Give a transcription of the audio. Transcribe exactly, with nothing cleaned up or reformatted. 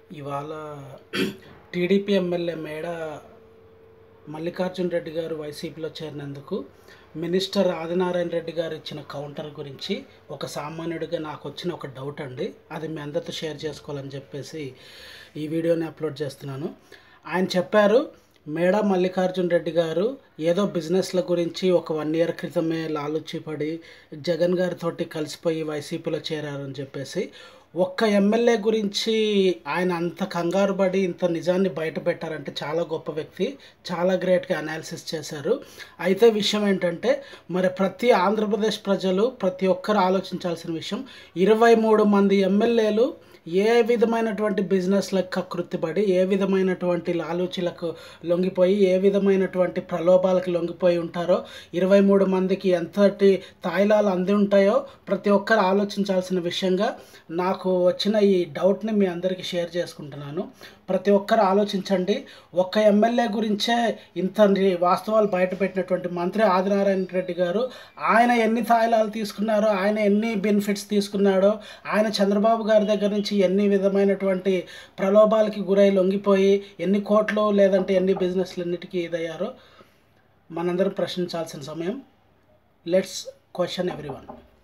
ఇవాళ TDP MLA మేడ మల్లికార్జున్ రెడ్డి గారు వైసీపీలో చేరినందుకు మినిస్టర్ ఆదినారాయణ రెడ్డి గారు ఇచ్చిన కౌంటర్ గురించి ఒక సామాన్యుడిగా నాకు వచ్చిన ఒక డౌట్ అండి. అది మీ అందరితో షేర్ చేసుకోవాలని చెప్పేసి ఈ వీడియోని అప్లోడ్ చేస్తున్నాను. ఆయన చెప్పారు, మేడ మల్లికార్జున్ రెడ్డి గారు ఏదో బిజినెస్ల గురించి ఒక వన్ ఇయర్ క్రితమే లాలుచిపడి జగన్ గారితోటి కలిసిపోయి వైసీపీలో చేరారని చెప్పేసి ఒక్క ఎమ్మెల్యే గురించి ఆయన అంత కంగారు పడి ఇంత నిజాన్ని బయట పెట్టారంటే చాలా గొప్ప వ్యక్తి, చాలా గ్రేట్గా అనాలిసిస్ చేశారు. అయితే విషయం ఏంటంటే, మరి ప్రతి ఆంధ్రప్రదేశ్ ప్రజలు ప్రతి ఒక్కరు ఆలోచించాల్సిన విషయం, ఇరవై మూడు మంది ఎమ్మెల్యేలు ఏ విధమైనటువంటి బిజినెస్లకు కకృతిపడి, ఏ విధమైనటువంటి లాలూచీలకు లొంగిపోయి, ఏ విధమైనటువంటి ప్రలోభాలకు లొంగిపోయి ఉంటారో, ఇరవై మూడు మందికి ఎంతటి తాయిలాలు అంది ఉంటాయో ప్రతి ఒక్కరు ఆలోచించాల్సిన విషయంగా నాకు వచ్చిన ఈ డౌట్ని మీ అందరికీ షేర్ చేసుకుంటున్నాను. ప్రతి ఒక్కరు ఆలోచించండి. ఒక్క ఎమ్మెల్యే గురించే ఇంత వాస్తవాలు బయటపెట్టినటువంటి మంత్రి ఆదినారాయణ రెడ్డి గారు, ఆయన ఎన్ని తాయిలాలు తీసుకున్నారో, ఆయన ఎన్ని బెనిఫిట్స్ తీసుకున్నాడో, ఆయన చంద్రబాబు గారి దగ్గర నుంచి ఎన్ని విధమైనటువంటి ప్రలోభాలకి గురై లొంగిపోయి ఎన్ని కోట్లు లేదంటే ఎన్ని బిజినెస్లు అన్నిటికీ ఇదయ్యారో మనందరం ప్రశ్నించాల్సిన సమయం. Let's question everyone.